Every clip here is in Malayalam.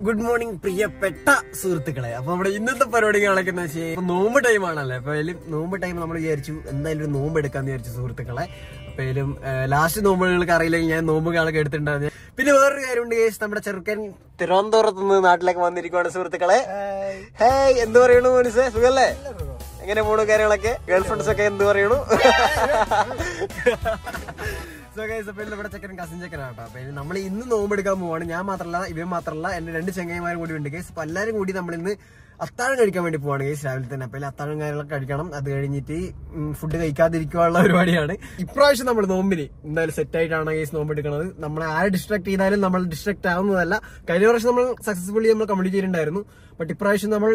ഗുഡ് മോർണിംഗ് പ്രിയപ്പെട്ട സുഹൃത്തുക്കളെ. അപ്പൊ നമ്മുടെ ഇന്നത്തെ പരിപാടികളൊക്കെ എന്ന് വെച്ചാൽ നോമ്പ് ടൈം ആണല്ലേ. അപ്പൊ നോമ്പ് ടൈം നമ്മൾ വിചാരിച്ചു എന്തായാലും ഒരു നോമ്പ് എടുക്കാന്ന് വിചാരിച്ചു സുഹൃത്തുക്കളെ. അപ്പൊ ലാസ്റ്റ് നോമ്പുകൾക്ക് അറിയില്ലെങ്കിൽ ഞാൻ നോമ്പ് കാലൊക്കെ എടുത്തിട്ടുണ്ടായിരുന്നു. പിന്നെ വേറൊരു കാര്യമുണ്ട് കേസ്, നമ്മുടെ ചെറുക്കൻ തിരുവനന്തപുരത്ത് നിന്ന് നാട്ടിലേക്ക് വന്നിരിക്കുവാണ് സുഹൃത്തുക്കളെ. ഹേയ്, എന്ത് പറയണു മോനിസേ, സുഖല്ലേ? എങ്ങനെ പോണു കാര്യങ്ങളൊക്കെ? ഗേൾ ഫ്രണ്ട്സ് ഒക്കെ എന്ത് പറയണു? നമ്മുടെ ചെക്കൻ കസിൻ ചെക്കനാട്ടോ. അപ്പൊ നമ്മൾ ഇന്ന് നോമ്പെടുക്കാൻ പോവാണ്. ഞാൻ മാത്രമല്ല, ഇവൻ മാത്രമല്ല, എന്റെ 2 ചെങ്ങന്മാരും കൂടി ഉണ്ട് കേസ്. അപ്പൊ എല്ലാരും കൂടി നമ്മൾ ഇന്ന് അത്താഴം കഴിക്കാൻ വേണ്ടി പോവാണ് കേസ് രാവിലെ തന്നെ. അപ്പൊ അത്താഴം കാര്യങ്ങളൊക്കെ കഴിക്കണം. അത് കഴിഞ്ഞിട്ട് ഫുഡ് കഴിക്കാതിരിക്കാനുള്ള പരിപാടിയാണ്. ഇപ്രാവശ്യം നമ്മൾ നോമ്പിന് എന്തായാലും സെറ്റ് ആയിട്ടാണ് കേസ് നോമ്പെടുക്കുന്നത്. നമ്മളെ ആരെ ഡിസ്ട്രാക്ട് ചെയ്താലും നമ്മൾ ഡിസ്ട്രാക്ട് ആവുന്നതല്ല. കഴിഞ്ഞ വർഷം നമ്മൾ സക്സസ്ഫുള്ളി നമ്മൾ കംപ്ലീറ്റ് ചെയ്തിട്ടുണ്ടായിരുന്നു. ബട്ട് ഇപ്രാവശ്യം നമ്മൾ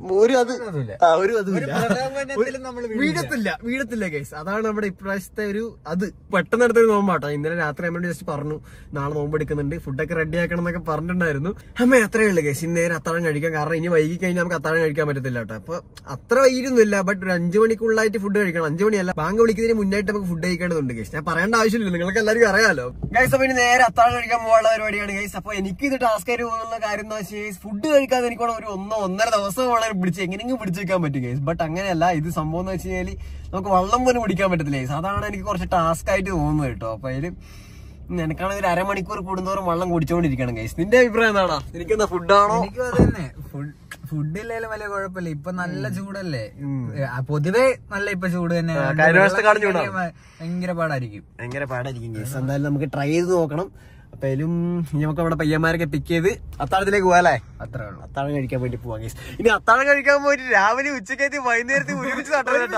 വീഴത്തില്ല കേസ്. അതാണ് നമ്മുടെ ഇപ്രാവശ്യത്തെ ഒരു അത് പെട്ടെന്ന് എടുത്തൊരു നോമ്പാട്ടോ. ഇന്നലെ രാത്രി അമ്മ ജസ്റ്റ് പറഞ്ഞു നാളെ നോമ്പെടുക്കുന്നുണ്ട്, ഫുഡൊക്കെ റെഡി ആക്കണം എന്നൊക്കെ പറഞ്ഞിട്ടുണ്ടായിരുന്നു. അമ്മ അത്രയേ ഉള്ളു കേസ്. ഇന്ന് നേരെ അത്താഴം കഴിക്കാം. കാരണം ഇനി വൈകി കഴിഞ്ഞാൽ നമുക്ക് അത്താഴം കഴിക്കാൻ പറ്റത്തില്ല കേട്ടോ. അപ്പൊ അത്ര വൈകിയൊന്നുമില്ല, ബട്ട് ഒരു 5 മണിക്കുള്ളായിട്ട് ഫുഡ് കഴിക്കണം. 5 മണിയല്ല, ബാങ്ക് വിളിക്കുന്നതിന് മുന്നായിട്ട് നമുക്ക് ഫുഡ് കഴിക്കേണ്ടതുണ്ട് കേസ്. ഞാൻ പറയേണ്ട ആവശ്യമില്ല, നിങ്ങൾക്ക് എല്ലാവർക്കും അറിയാലോ ഗൈസ്. അപ്പൊ ഇനി നേരെ അത്താഴം കഴിക്കാൻ പോകാനുള്ള പരിപാടിയാണ് ഗൈസ്. അപ്പൊ എനിക്ക് ഇത് ടാസ്ക് ആയിട്ട് പോകുന്ന കാര്യം എന്താ വെച്ചാൽ ഫുഡ് കഴിക്കാതെ എനിക്ക് ഒരു 1-1.5 ദിവസം എങ്ങനെയെങ്കിലും പിടിച്ചു വെക്കാൻ പറ്റും കേസ്. ബട്ട് അങ്ങനെയല്ല, ഇത് സംഭവം എന്ന് വെച്ച് കഴിഞ്ഞാൽ നമുക്ക് വെള്ളം പോലും കുടിക്കാൻ പറ്റത്തില്ല കേസ്. അതാണ് എനിക്ക് കുറച്ച് ടാസ്ക് ആയിട്ട് തോന്നുന്നത് കേട്ടോ. അപ്പൊ നിനക്കാണെങ്കിൽ ഒരു അരമണിക്കൂർ കൂടുന്നവരും വെള്ളം കുടിച്ചോണ്ടിരിക്കണം കേസ്. നിന്റെ അഭിപ്രായം എന്താണോ? എനിക്കെന്താ ഫുഡാണോ? എനിക്കും അത് തന്നെ. ഫുഡ് ഇല്ലാലും വലിയ കുഴപ്പമില്ല. ഇപ്പൊ നല്ല ചൂടല്ലേ, പൊതുവെ നല്ല ഇപ്പൊ ചൂട് തന്നെ. ഭയങ്കര പാടായിരിക്കും കേസ്. എന്തായാലും നമുക്ക് ട്രൈ ചെയ്ത് നോക്കണം. അപ്പൊ നമുക്ക് അവിടെ പയ്യന്മാരൊക്കെ പിക്ക് ചെയ്ത് അത്താഴത്തിലേക്ക് പോകാല്ലേ? അത്രേ ഉള്ളൂ. അത്താഴം കഴിക്കാൻ വേണ്ടി പോവാം കേസ്. ഇനി അത്താഴം കഴിക്കാൻ പോയിട്ട് രാവിലെ ഉച്ചക്കത്തി വൈകുന്നേരത്തിൽ ഒരുമിച്ച് നട്ടോട്ടാ.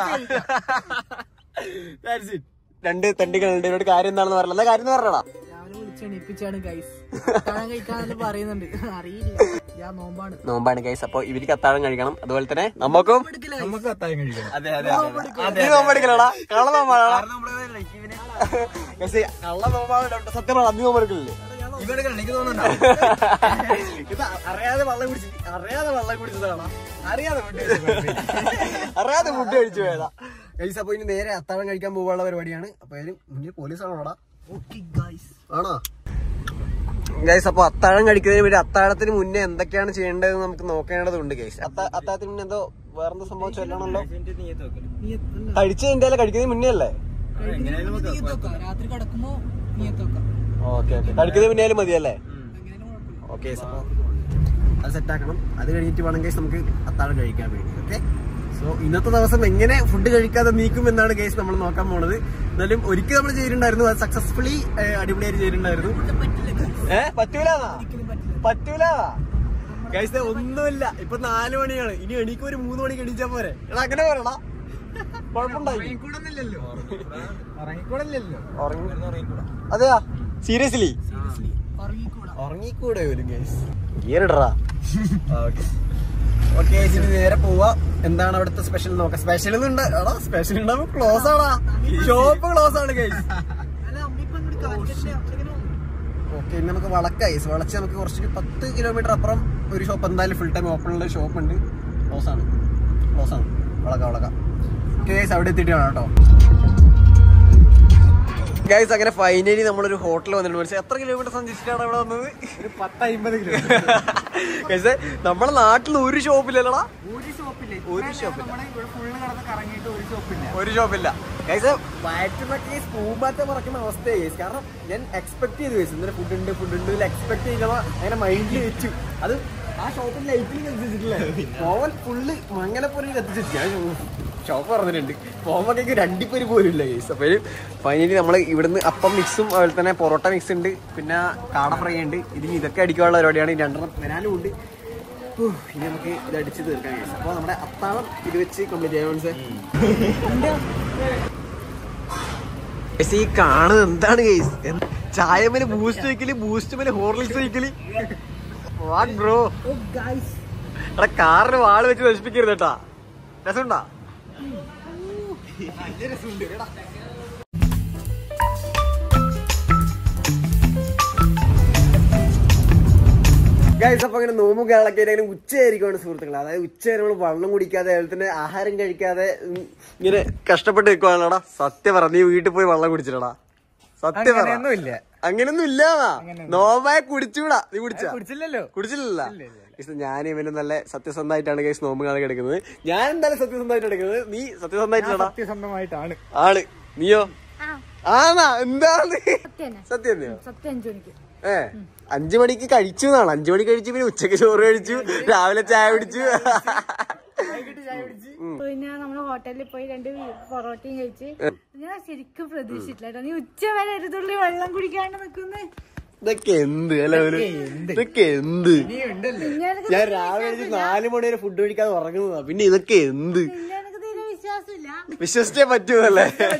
രണ്ട് തണ്ടികളുണ്ട്. ഇവരുടെ കാര്യം എന്താണെന്ന് പറഞ്ഞില്ല. എന്താ കാര്യം പറഞ്ഞടാ? നോമ്പാണ് ഗൈസ്. അപ്പൊ ഇവർക്ക് അത്താഴം കഴിക്കണം, അതുപോലെ തന്നെ നമുക്കും അത്താഴം കഴിക്കണം. നോമ്പെടുക്കലടാ, കള്ള നോമ്പാടാ. കള്ള നോമ്പാണ് സത്യം. അന്ന് നോമ്പെടുക്കലില്ലേ? എനിക്ക് തോന്നുന്നുണ്ടോ? അറിയാതെ വെള്ളം കുടിച്ചതാണോ? അറിയാതെ ഫുഡ് കഴിച്ചു പോയതാ ഗൈസ്. അപ്പൊ ഇനി നേരെ അത്താഴം കഴിക്കാൻ പോകാനുള്ള പരിപാടിയാണ്. അപ്പൊ മുന്നിൽ പോലീസാണോടാ? ആണോ ഗൈസ്? അപ്പൊ അത്താഴം കഴിക്കുന്നതിന് വേണ്ടി അത്താഴത്തിന് മുന്നേ എന്തൊക്കെയാണ് ചെയ്യേണ്ടതെന്ന് നമുക്ക് നോക്കേണ്ടതുണ്ട് ഗൈസ്. അത്താഴത്തിന് മുന്നേ എന്തോ വേറെന്തോ സംഭവം ചൊല്ലണല്ലോ. കഴിച്ചു കഴിഞ്ഞാലേ കഴിക്കുന്നതിന് മുന്നേ അല്ലേ? ഓക്കെ കഴിക്കുന്നതിന് മുന്നേ ആയാലും മതിയല്ലേ? ഓക്കെ, അത് സെറ്റാക്കണം. അത് കഴിഞ്ഞിട്ട് വേണം ഗൈസ് നമുക്ക് അത്താഴം കഴിക്കാൻ വേണ്ടി. ഓക്കെ, സോ ഇന്നത്തെ ദിവസം എങ്ങനെ ഫുഡ് കഴിക്കാതെ നീക്കും എന്നാണ് ഗൈസ് നമ്മൾ നോക്കാൻ പോണത്. എന്നാലും ഒരിക്കൽ നമ്മൾ ചെയ്തിട്ടുണ്ടായിരുന്നു, അത് സക്സസ്ഫുള്ളി അടിപൊളിയായിട്ട് ചെയ്തിട്ടുണ്ടായിരുന്നു. പറ്റൂല ഗൈസ്, ഒന്നുമില്ല. ഇപ്പൊ 4 മണിയാണ്. ഇനി എനിക്ക് ഒരു 3 മണിക്ക് എണീച്ചാ പോരെ? എടാ അങ്ങനെ പറയണ കുഴപ്പമുണ്ടായില്ലല്ലോ. അതെയാ, സീരിയസ്ലി ഉറങ്ങിക്കൂടെ വരും ഗൈസ്. ഗിയറിടറാ. ഓക്കെ, ഇതിന് നേരെ പോവാ. എന്താണ് അവിടുത്തെ സ്പെഷ്യൽ നോക്കാം. സ്പെഷ്യൽ സ്പെഷ്യൽ ഉണ്ടാവുമ്പോ ക്ലോസ് ആണാ, ഷോപ്പ് ക്ലോസ് ആണ് ഗൈസ്. ഓക്കെ, ഇനി നമുക്ക് വളച്ച് നമുക്ക് കുറച്ച് 10 കിലോമീറ്റർ അപ്പുറം ഒരു ഷോപ്പ് എന്തായാലും ഫുൾ ടൈം ഓപ്പൺ ഉള്ള ഷോപ്പ് ഉണ്ട്. ക്ലോസ് ആണ്. വളക്കാം. ഗൈസ് അവിടെ എത്തിയിട്ട് വേണം കേട്ടോ ഗൈസ്. അങ്ങനെ ഫൈനലി നമ്മളൊരു ഹോട്ടൽ വന്നിട്ടുണ്ട്. പക്ഷേ എത്ര കിലോമീറ്റർ സഞ്ചരിച്ചിട്ടാണ് ഇവിടെ വന്നത്? ഒരു 10-50 കിലോമീറ്റർ. ഗൈസ്, നമ്മുടെ നാട്ടിൽ ഒരു ഷോപ്പില്ലല്ലടാ. ഒരു ഷോപ്പില്ല ഗൈസ്. വയറ്റിന്നൊക്കെ പൂമ്പാറ്റ മറക്കുന്ന അവസ്ഥയായി ഗൈസ്. കാരണം ഞാൻ എക്സ്പെക്ട് ചെയ്തു ഗൈസ്, ഇന്നലെ ഫുഡ് ഉണ്ട് എക്സ്പെക്ട് ചെയ്തപ്പോ അങ്ങനെ മൈൻഡിൽ വെച്ചു. അത് ആ ഷോപ്പിൽ ലൈറ്റിൽ കത്തിച്ചിട്ടില്ലേ? പോവൻ ഫുള്ള് മംഗലപ്പുറയിൽ കത്തിച്ചിട്ട് ഷോപ്പ് പറഞ്ഞിട്ടുണ്ട്. പോകുമ്പോഴേക്ക് 2 പേര് പോലും ഇല്ല ഗൈസ്. അപ്പോൾ ഫൈനലി നമ്മൾ ഇവിടുന്ന് അപ്പം മിക്സും അതുപോലെ തന്നെ പൊറോട്ട മിക്സ് ഉണ്ട്, പിന്നെ കാട ഫ്രൈ ഉണ്ട്. ഇതിന് ഇതൊക്കെ അടിക്കാനുള്ള പരിപാടിയാണ്. 2 വരാനും ഉണ്ട്. ഇനി നമുക്ക് ഇത് അടിച്ച് തീർക്കാൻ ഗൈസ്. അപ്പോൾ നമ്മുടെ അത്താഴം ഇത് വെച്ച് കംപ്ലീറ്റ് ചെയ്യാൻ മനസ്സിലായി. ഈ കാണുന്നത് എന്താണ് ഗൈസ്? ചായ മേലെ ബൂസ്റ്റ് വയ്ക്കല്, ബൂസ്റ്റ് മേലെ ഹോർലിക്സ് വയ്ക്കല്. What bro? എടാ, കാറിന് വാള് വെച്ച് നശിപ്പിക്കരുത് കേട്ടാ. രസമുണ്ടാ? ഗൈസ്, അപ്പൊ അങ്ങനെ നോമ്പും കേരളൊക്കെ ആണെങ്കിലും ഉച്ചയായിരിക്കുവാണ് സുഹൃത്തുക്കളെ. അതായത് ഉച്ചവരെ നമ്മൾ വെള്ളം കുടിക്കാതെ അതുപോലെ തന്നെ ആഹാരം കഴിക്കാതെ ഇങ്ങനെ കഷ്ടപ്പെട്ട് നിൽക്കുവാണല്ലോടാ. സത്യം പറ, നീ വീട്ടിൽ പോയി വെള്ളം കുടിച്ചിട്ടടാ? സത്യം പറയൊന്നുമില്ല. അങ്ങനൊന്നും ഇല്ലാതാ. നോമ്പായ കുടിച്ചൂടാ. നീ കുടിച്ചില്ലല്ലോ? കുടിച്ചില്ല. ഞാൻ ഇവന് നല്ല സത്യസന്ധമായിട്ടാണ് കേസ് നോമ്പ് കാണാൻ കിടക്കുന്നത്. ഞാൻ എന്തായാലും സത്യസന്ധമായിട്ട് എടുക്കുന്നത്. നീ സത്യസന്ധമായിട്ടാണ് ആണ്. നീയോ? ആണാ? എന്താണ് സത്യം? 5 മണിക്ക് കഴിച്ചു എന്നാണ്. 5 മണിക്ക് കഴിച്ചു, പിന്നെ ഉച്ചക്ക് ചോറ് കഴിച്ചു, രാവിലെ ചായ കുടിച്ചു, പിന്നെ നമ്മള് ഹോട്ടലിൽ പോയി 2 പൊറോട്ടയും കഴിച്ച്. ഞാൻ ശരിക്കും പ്രതീക്ഷിച്ചില്ല. നീ ഉച്ച വരെ ഒരു തുള്ളി വെള്ളം കുടിക്കാണ്ട് നിൽക്കുന്നേ. ഇതൊക്കെ എന്ത് അല്ലെ? ഇതൊക്കെ എന്ത്? ഞാൻ രാവിലെ 4 മണി വരെ ഫുഡ് കഴിക്കാതെ ഉറങ്ങുന്നതാ. പിന്നെ ഇതൊക്കെ എന്ത്? വിശ്വസിച്ചേ പറ്റൂല്ലേ?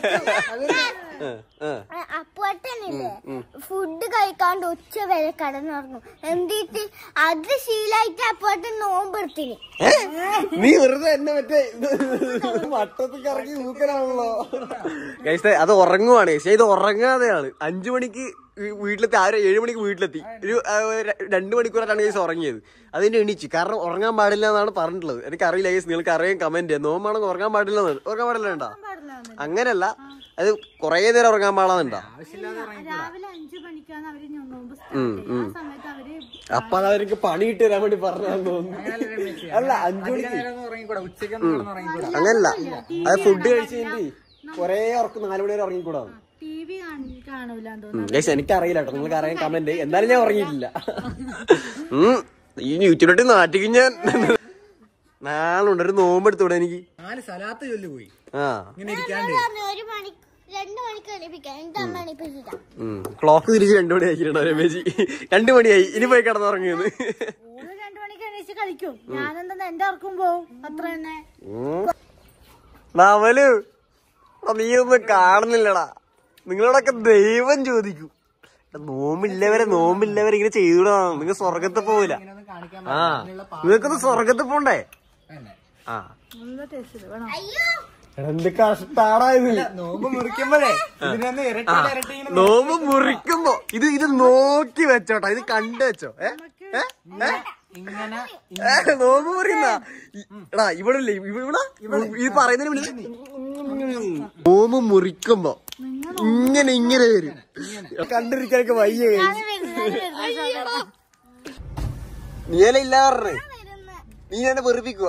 അപ്പോട്ടനില്ലേ ഫുഡ് കഴിക്കാണ്ട് ഉച്ച വരെ കടന്നുറങ്ങും. എന്നിട്ട് അത് ശീലായിട്ട് അപ്പോട്ടൻ നോമ്പെടുത്തിന്. നീ വെറുതെ എന്നെ മറ്റേ വട്ടത്തിൽ കറങ്ങി മൂക്കലാണല്ലോ. അത് ഉറങ്ങുവാണ്. പക്ഷെ ഇത് ഉറങ്ങാതെയാണ്. 5 മണിക്ക് വീട്ടിലെത്തി. 7 മണിക്ക് വീട്ടിലെത്തി. ഒരു 2 മണിക്കൂറാണ് കേസ് ഉറങ്ങിയത്. അതിന്റെ എണീച്ച്. കാരണം ഉറങ്ങാൻ പാടില്ല എന്നാണ് പറഞ്ഞിട്ടുള്ളത്. എനിക്കറിയില്ല കേസ്, നിങ്ങൾക്ക് അറിയാൻ കമന്റ് ചെയ്യാം. നോമ്പാണെങ്കിൽ ഉറങ്ങാൻ പാടില്ല. ഉറങ്ങാൻ പാടില്ല വേണ്ട, അങ്ങനല്ല. അത് കൊറേ നേരം ഉറങ്ങാൻ പാടാന്നുണ്ടോ? അപ്പൊ അതവർക്ക് പണി ഇട്ട് തരാൻ വേണ്ടി പറഞ്ഞാന്ന് തോന്നുന്നു. അല്ല 5 മണിക്ക് അങ്ങനല്ല. അത് ഫുഡ് കഴിച്ച് കഴിഞ്ഞിട്ട് കൊറേ ഉറക്കം 4 മണി വരെ ഉറങ്ങിക്കൂടാ. എനിക്കറിയില്ല കേട്ടോ, നിങ്ങൾക്ക് അറിയാൻ കമന്റ്. എന്തായാലും ഞാൻ ഉറങ്ങിയിട്ടില്ല. ഈ യൂട്യൂബിലോട്ട് നാട്ടിക്ക് ഞാൻ നാളുണ്ട്. ഒരു നോമ്പെടുത്തൂടെ എനിക്ക്? 4 സലാത്ത് ചൊല്ലു പോയി. ക്ലോക്ക് തിരിച്ച് 2 മണി ആക്കിയിട്ടുണ്ടോ രമേശി? 2 മണിയായി. ഇനി പോയി കിടന്നുറങ്ങിയത്. 2 മണിക്ക് എണീച്ച് കളിക്കും. ഞാനെന്താ എന്റെ ഉറക്കം പോവും. അത്ര തന്നെ. നവല് നീ ഒന്നും കാണുന്നില്ലടാ. നിങ്ങളോടൊക്കെ ദൈവം ചോദിക്കും. നോമ്പില്ലവരെ ഇങ്ങനെ ചെയ്തൂടാ. നിങ്ങൾ സ്വർഗത്ത് പോവില്ല. നിങ്ങൾക്കൊന്ന് സ്വർഗത്ത് പോണ്ടേ? എന്ത് കഷ്ടാടാ. നോമ്പ് മുറിക്കുമ്പോഴേ നോമ്പ് മുറിക്കുമ്പോ ഇത് നോക്കി വെച്ചോട്ടോ. ഇത് കണ്ടു വെച്ചോ. നോമ്പ് മുറിയുന്ന എടാ ഇവിടെ ഇത് പറയുന്നതിന് മുന്നേ നോമ്പ് മുറിക്കുമ്പോ ഇങ്ങനെ വരും. കണ്ടിരിക്കാനൊക്കെ വയ്യ. നീല ഇല്ല പറഞ്ഞേ. നീ എന്നെ വെറുപ്പിക്കുക.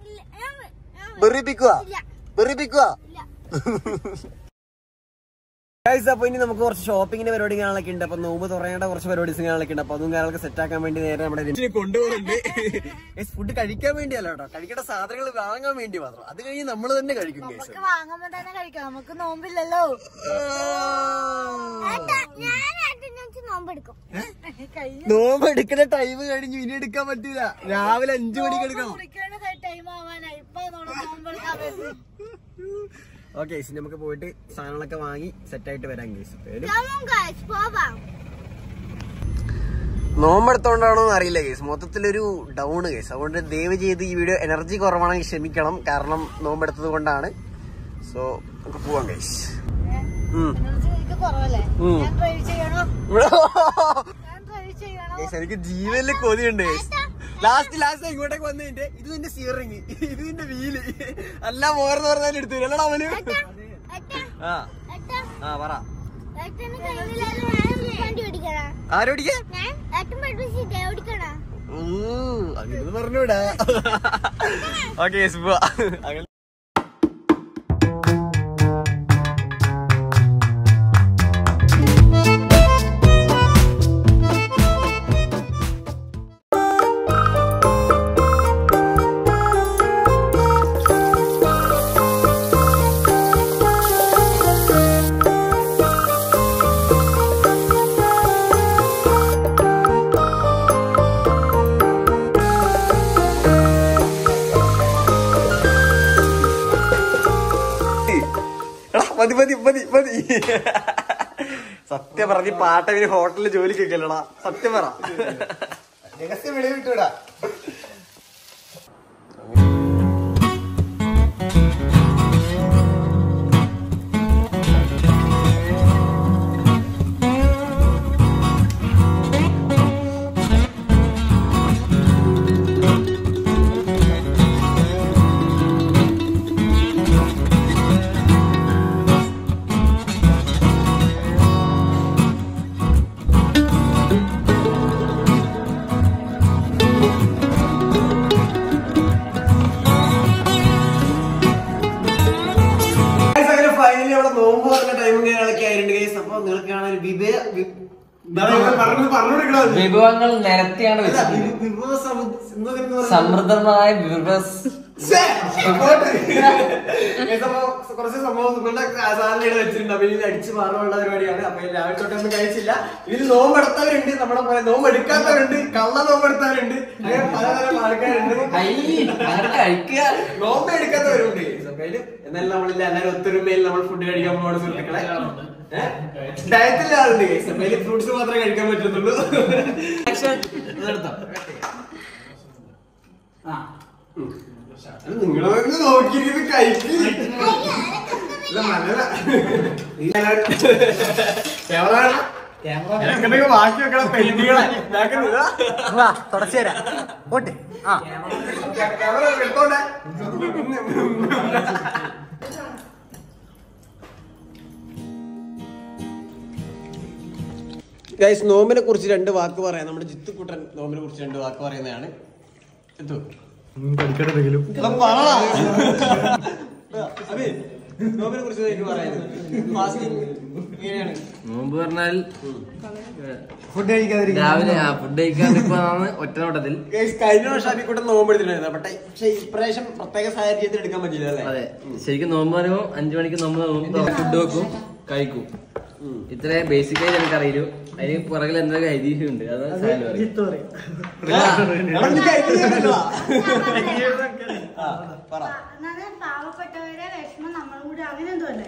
അപ്പൊ ഇനി നമുക്ക് കുറച്ച് ഷോപ്പിങ്ങിന്റെ പരിപാടി കാണാനൊക്കെ ഉണ്ട്. അപ്പൊ നോമ്പ് തുറയേണ്ട കുറച്ച് പരിപാടീസ് കാണാനൊക്കെ ഉണ്ട്. അപ്പൊ അതും കാര്യങ്ങളൊക്കെ സെറ്റ് ആക്കാൻ വേണ്ടി നേരെ നമ്മുടെ കൊണ്ടുപോകുന്നുണ്ട്. ഫുഡ് കഴിക്കാൻ വേണ്ടിയല്ല കേട്ടോ, കഴിക്കേണ്ട സാധനങ്ങൾ വാങ്ങാൻ വേണ്ടി മാത്രം. അത് കഴിഞ്ഞ് നമ്മൾ തന്നെ കഴിക്കും. വാങ്ങുമ്പോ തന്നെ കഴിക്കാം, നമുക്ക് നോമ്പില്ലല്ലോ. നോമ്പ് എടുക്കുന്ന ടൈം കഴിഞ്ഞു. ഇനി എടുക്കാൻ പറ്റൂല. രാവിലെ 5 മണിക്ക് എടുക്കണം. ഓക്കെ, നമുക്ക് പോയിട്ട് സാധനങ്ങളൊക്കെ വാങ്ങി സെറ്റ് ആയിട്ട് വരാം. നോമ്പെടുത്തോണ്ടാണോ എന്ന് അറിയില്ല കേസ്, മൊത്തത്തിലൊരു ഡൗൺ കേസ്. അതുകൊണ്ട് ദയവ് ചെയ്ത് ഈ വീഡിയോ എനർജി കുറവാണെങ്കിൽ ക്ഷമിക്കണം. കാരണം നോമ്പെടുത്തത് കൊണ്ടാണ്. സോ നമുക്ക് പോവാം കേസ്. എനിക്ക് ജീവനില് കൊതിയുണ്ട്. ലാസ്റ്റ് ഇങ്ങോട്ടേക്ക് വന്നതിന്റെ ഇത് നിന്റെ സ്റ്റിയറിങ്, ഇത് നിന്റെ വീല്, എല്ലാം ഓരോന്ന് പറഞ്ഞാലും എടുത്തു അല്ലടാ അവന്. പറ ആരോടിക്കാ അങ്ങനെ പറഞ്ഞൂടാ. ഓക്കെ പോവാ. മതി. സത്യം പറ, നീ പാട്ടവിന് ഹോട്ടലിൽ ജോലിക്കൊക്കെയല്ലടാ. സത്യം പറ. രഹസ്യം വെളിവിട്ടൂടാ. നോമ്പ് പറഞ്ഞ ടൈമും കാര്യങ്ങളൊക്കെ ആയിട്ടുണ്ട് ഗൈസ്. അപ്പൊ നിങ്ങൾക്ക് കാണാൻ വിഭവങ്ങൾ നിരത്തിയാണ് വെച്ചത്. സമൃദ്ധമായ കുറച്ച് സംഭവം സാധനം വെച്ചിട്ടുണ്ട്. അപ്പൊ ഇതിൽ അടിച്ച് മാറുള്ള പരിപാടിയാണ്. അപ്പൊ രാവിലെ തൊട്ടൊന്നും കഴിച്ചില്ല. ഇതിൽ നോമ്പെടുത്തവരുണ്ട്, നമ്മളെ പോലെ നോമ്പെടുക്കാത്തവരുണ്ട്, കള്ള നോമ്പെടുത്തവരുണ്ട്, അങ്ങനെ പലതരം ആൾക്കാരുണ്ട്. നോമ്പ് എടുക്കാത്തവരുണ്ട്. എന്നാലും നമ്മളില്ല എല്ലാവരും ഒത്തൊരുമയിൽ നമ്മൾ ഫുഡ് കഴിക്കാൻ പോകണം സുഹൃത്തുക്കളെ. ഡയറ്റിലെ ആളുണ്ട് ഗൈസ്. അപ്പൊ അതിൽ ഫ്രൂട്ട്സ് മാത്രമേ കഴിക്കാൻ പറ്റുന്നുള്ളൂ. നിങ്ങളൊക്കെ നോക്കിയിരിക്കുന്നത് കഴിക്കില്ല. ബാക്കി വെക്കണം പെയിന്റുകളെ തുടച്ചുതരാം. പോട്ടെ. ക്യാമറ എടുത്തോട്ടെ. ഗൈസ്, നോമ്പിനെ കുറിച്ച് 2 വാക്ക് പറയാം. നമ്മുടെ ജിത്തുക്കുട്ടൻ നോമ്പിനെ കുറിച്ച് 2 വാക്ക് പറയുന്നതാണ്. നോമ്പിനെ കുറിച്ച് നോമ്പ് പറഞ്ഞാൽ ഫുഡ് കഴിക്കാതിരിക്കും. രാവിലെ ഫുഡ് കഴിക്കാതിരിക്കാന്ന് ഒറ്റ നോട്ടത്തിൽ. കഴിഞ്ഞ വർഷം അബിക്കുട്ടൻ നോമ്പ് എടുത്തിട്ടുണ്ടായിരുന്നു. പക്ഷെ ഇപ്രാവശ്യം പ്രത്യേക സാഹചര്യത്തിൽ എടുക്കാൻ പറ്റില്ല അല്ലേ? അതെ, ശരിക്കും നോമ്പ് പറയുമ്പോൾ 5 മണിക്ക് നോമ്പ് ഫുഡ് വെക്കും, കഴിക്കും. ഇത്ര ബേസിക്കായി എനിക്കറിയൂ. അതിന് പുറകിൽ എന്തൊക്കെ ഐതിഹ്യമുണ്ട്. അത് പാവപ്പെട്ടവരെ വിഷമം നമ്മളും കൂടി അവനെന്തോല്ലേ.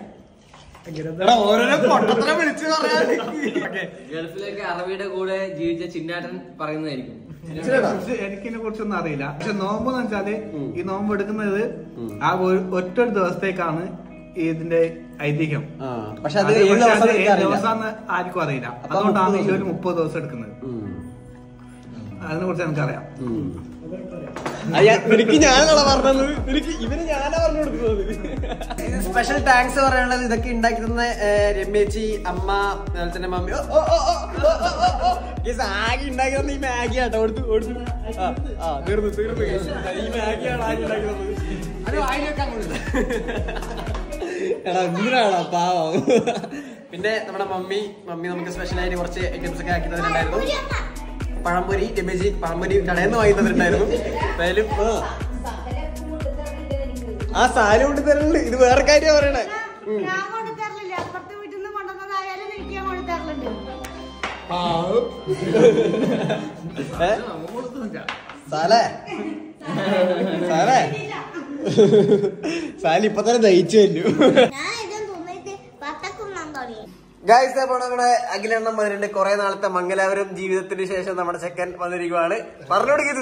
ഗൾഫിലേക്ക് അറബിയുടെ കൂടെ ജീവിച്ച ചിന്നാട്ടൻ പറയുന്നതായിരിക്കും. എനിക്കിതിനെ കുറിച്ചൊന്നും അറിയില്ല. പക്ഷെ നോമ്പ് എന്ന് വെച്ചാല് ഈ നോമ്പ് എടുക്കുന്നത് ആ ഒറ്റ ദിവസത്തേക്കാണ് ഇതിന്റെ ഐതിഹ്യം. പക്ഷെ അത് ദിവസം ആർക്കും അറിയില്ല. അതുകൊണ്ടാണ് ഈ ഒരു 30 ദിവസം എടുക്കുന്നത്. അതിനെ കുറിച്ച് എനിക്കറിയാം. എനിക്ക് ഞാനാണ് പറഞ്ഞത്. ഇവന് ഞാനാ പറഞ്ഞു കൊടുക്കുന്നത്. സ്പെഷ്യൽ താങ്ക്സ് പറയാനുള്ളത് ഇതൊക്കെ ഉണ്ടാക്കി തന്ന രമേച്ചി, അമ്മ, അതുപോലെ തന്നെ മമ്മി. ആകെ ഉണ്ടാക്കി തന്ന ഈ മാഗി ആട്ടോ. തീർന്നു ഈ മാഗിയാണ് ആകെ ഉണ്ടാക്കി തന്നത്. എടാ എന്തിനാണോ പാവം. പിന്നെ നമ്മുടെ മമ്മി നമുക്ക് സ്പെഷ്യലായിട്ട് കുറച്ച് ഐറ്റംസ് ഒക്കെ ആക്കി തന്നിട്ടുണ്ടായിരുന്നു. പഴംപൊരി, രമേശി പഴംപൊരി കടയിൽ നിന്ന് വാങ്ങി തന്നിട്ടുണ്ടായിരുന്നു. എന്തായാലും ആ സാധനം കൊണ്ട് തരലുണ്ട്. ഇത് വേറെ കാര്യം പറയണേ. സാല ഇപ്പൊ തന്നെ ദഹിച്ചു വന്നു. ഗായ്സ്, അപ്പോൾ നമ്മുടെ അഖിലെണ്ണം വന്നിട്ടുണ്ട്. കുറെ നാളത്തെ മംഗലാപുരം ജീവിതത്തിന് ശേഷം നമ്മുടെ ചെക്കൻ വന്നിരിക്കുവാണ്. പറഞ്ഞു കൊടുക്കുന്നത്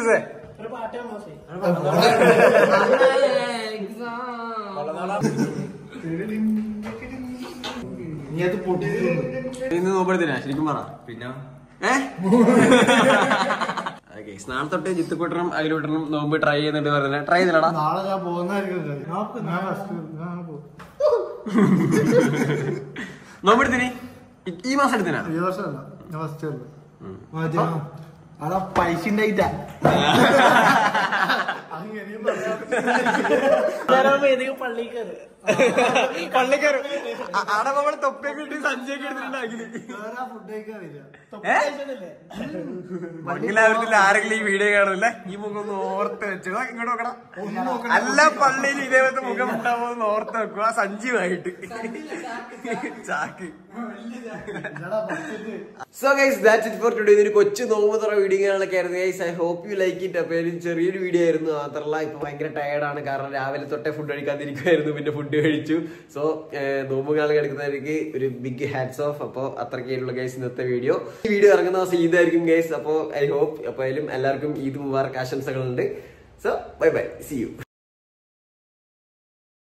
ഇന്ന് നോമ്പെടുത്തിനാ ശരിക്കും പറ. പിന്നെ നാളെ തൊട്ട് ജിത്തുക്കൂട്ടനും അഖിലൂട്ടനും നോമ്പ് ട്രൈ ചെയ്യുന്നുണ്ട്. പറഞ്ഞ ട്രൈ ചെയ്തില്ലടാ. നാളെ ഞാൻ പോകുന്നതായിരിക്കും. നോമ്പെടുത്തിന് ഈ മാസം എടുത്തിനാ? ഈ വർഷമല്ല, ഞാൻ ഫസ്റ്റ് അതാ പൈസ ഉണ്ടായിട്ടാ. പള്ളിക്കാരും അവിടെ നമ്മള് തൊപ്പൊക്കെ ഇട്ട് സഞ്ചിയൊക്കെ എടുത്തിട്ടുണ്ടാക്കി. മംഗലാപുരത്തിൽ ആരെങ്കിലും ഈ വീഡിയോ കാണുന്നില്ല, ഈ മുഖം ഒന്ന് ഓർത്ത് വെച്ചോ. ഇങ്ങോട്ട് നോക്കണം. എല്ലാ പള്ളിയിലും ഇതേപോലത്തെ മുഖം ഉണ്ടാവുമെന്ന് ഓർത്ത് വെക്കുക. സഞ്ജീവായിട്ട് ചാക്ക്. So guys, that's it for today. ഇതൊരു കൊച്ചു നോമ്പ് തുറ വീഡിയോ കാണാനൊക്കെ ആയിരുന്നു guys. I hope you like it. അപ്പൊ ചെറിയൊരു വീഡിയോ ആയിരുന്നു. മാത്രമല്ല ഇപ്പൊ ഭയങ്കര ടയർഡാണ്. കാരണം രാവിലെ തൊട്ടേ ഫുഡ് കഴിക്കാതിരിക്കുമായിരുന്നു. പിന്നെ ഫുഡ് കഴിച്ചു. സോ നോമ്പ് കാണാൻ എടുക്കുന്നവർക്ക് ഒരു ബിഗ് ഹാറ്റ്സ് ഓഫ്. അപ്പോൾ അത്രയ്ക്കുള്ള ഗൈസ് ഇന്നത്തെ വീഡിയോ. ഈ വീഡിയോ ഇറങ്ങുന്ന ദിവസം ഈദായിരിക്കും ഗൈസ്. അപ്പോൾ ഐ ഹോപ്പ് അപ്പോൾ എല്ലാവർക്കും ഈദ് മുബാറക് ആശംസകളുണ്ട്. So bye bye, see U.